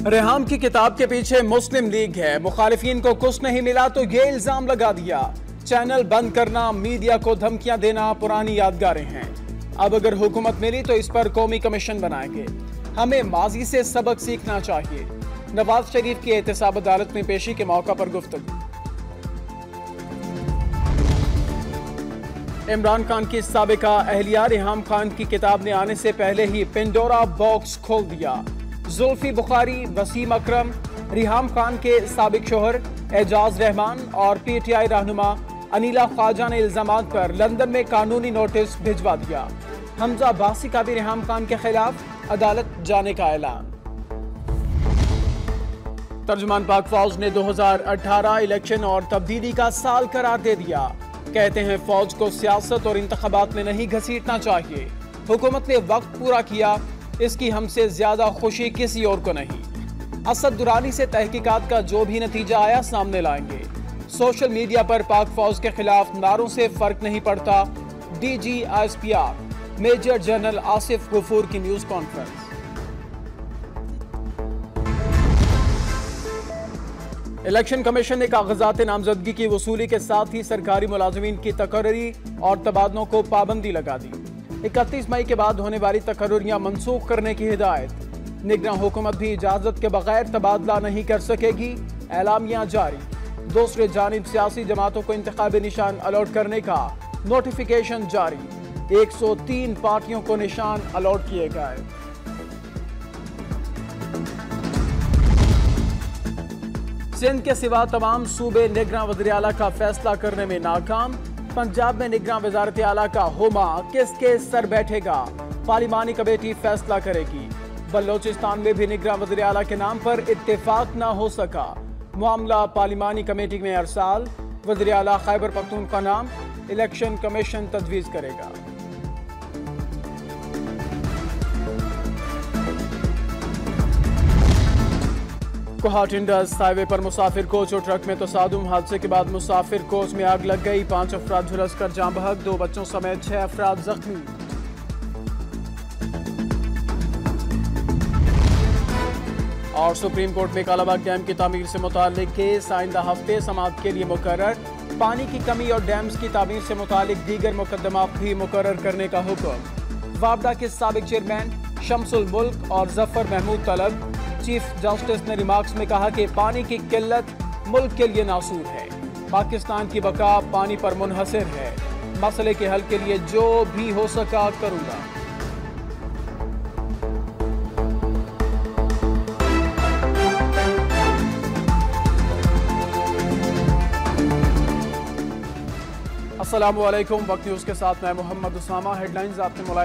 रेहाम की किताब के पीछे मुस्लिम लीग है। मुखालिफिन को कुछ नहीं मिला तो ये इल्जाम लगा दिया। चैनल बंद करना, मीडिया को धमकियां देना पुरानी यादगारें हैं। अब अगर हुकूमत मिली तो इस पर कौमी कमीशन बनाएंगे। हमें माजी से सबक सीखना चाहिए। नवाज शरीफ की एहतसाब अदालत में पेशी के मौका पर गुफ्तगू। इमरान खान की साबिका अहलिया रेहाम खान की किताब ने आने से पहले ही पेंडोरा बॉक्स खोल दिया। जुल्फी बुखारी, वसीम अकरम, रेहाम खान के साबिक शोहर एजाज रहमान और PTI रहनुमा अनीला ख्वाजा ने इल्जामात पर लंदन में कानूनी नोटिस भिजवा दिया। हमजा बासी का भी रेहाम खान के खिलाफ अदालत जाने का ऐलान। तर्जुमान पाक फौज ने 2018 इलेक्शन और तब्दीली का साल करार दे दिया। कहते हैं फौज को सियासत और इंतखाबात में नहीं घसीटना चाहिए। हुकूमत ने वक्त पूरा किया, इसकी हमसे ज्यादा खुशी किसी और को नहीं। असद दुरानी से तहकीकात का जो भी नतीजा आया सामने लाएंगे। सोशल मीडिया पर पाक फौज के खिलाफ नारों से फर्क नहीं पड़ता। DG ISPR major general Asif Ghafoor की न्यूज कॉन्फ्रेंस। इलेक्शन कमीशन ने कागजात नामजदगी की वसूली के साथ ही सरकारी मुलाजमीन की तकर्री और तबादलों को पाबंदी लगा दी। 31 मई के बाद होने वाली तकर्रियां मंसूख करने की हिदायत। निगरान हुकूमत भी इजाजत के बगैर तबादला नहीं कर सकेगी। एलामिया जारी। दूसरी जानिब सियासी जमातों को इंतखाबी निशान अलॉट करने का नोटिफिकेशन जारी। 103 पार्टियों को निशान अलॉट किए गए। सिंध के सिवा तमाम सूबे निगरान वज़ीर आला का फैसला करने में नाकाम। पंजाब में निगरान वज़ारत आला का हुमा किसके सर बैठेगा, पार्लिमानी कमेटी फैसला करेगी। बलोचिस्तान में भी निगरान वज़ीर आला के नाम पर इत्तेफाक न हो सका। मामला पार्लिमानी कमेटी में अरसाल। वज़ीर आला खैबर पख्तूनख्वा नाम इलेक्शन कमीशन तजवीज़ करेगा। कोहाट इंडस हाईवे पर मुसाफिर कोच और ट्रक में तसादुम। हादसे के बाद मुसाफिर कोच में आग लग गई। 5 अफराद झुलसकर जान बहक, 2 बच्चों समेत 6 अफराद जख्मी। और सुप्रीम कोर्ट में कालाबाग डैम की तामीर से मुताल्लिक केस आइंदा हफ्ते समाअत के लिए मुकर्रर। पानी की कमी और डैम्स की तामीर से मुताल्लिक दीगर मुकदमात भी मुकर्रर करने का हुक्म। वापडा के साबिक चेयरमैन शम्सुल मुल्क और जफर महमूद तलब। चीफ जस्टिस ने रिमार्क्स में कहा कि पानी की किल्लत मुल्क के लिए नासूर है। पाकिस्तान की बका पानी पर मुनहसर है। मसले के हल के लिए जो भी हो सका करूंगा। अस्सलामु अलैकुम। वक्त न्यूज़ के साथ मैं मोहम्मद उसामा। हेडलाइंस आपने